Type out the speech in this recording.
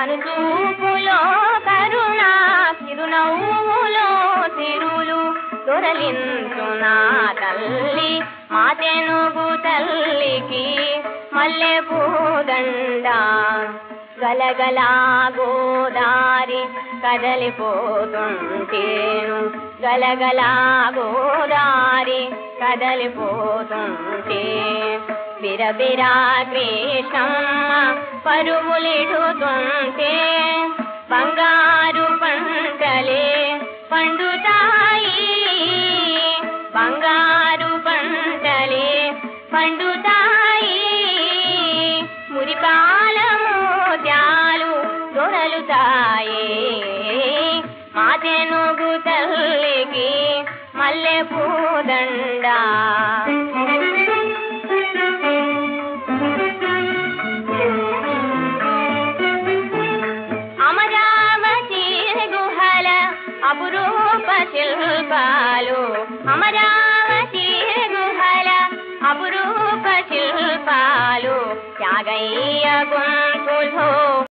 కనుచూపులో కరుణ చిరునవ్వులో సిరులు దొరలించునా తల్లి మా తెనుగు తల్లికి మల్లె పూదండ గలగలా గోదారి కదలిపోతుంటేను గలగలా గోదారి కదలిపోతుంటే బిరబిరా కృష్ణమ్మ పరుగులిడుతుంటే బంగారు పంటలే పండుతాయి బంగారు పంటలే పండుతాయి మురిపాల మోత్యాలు దొరలుతాయి మా తెనుగు తల్లికి మల్లె పూదండ అమరావతి గుహల అపురూప శిల్పాలు అమరావతి గుహల అపురూప శిల్పాలు త్యాగయ్య గొంతులో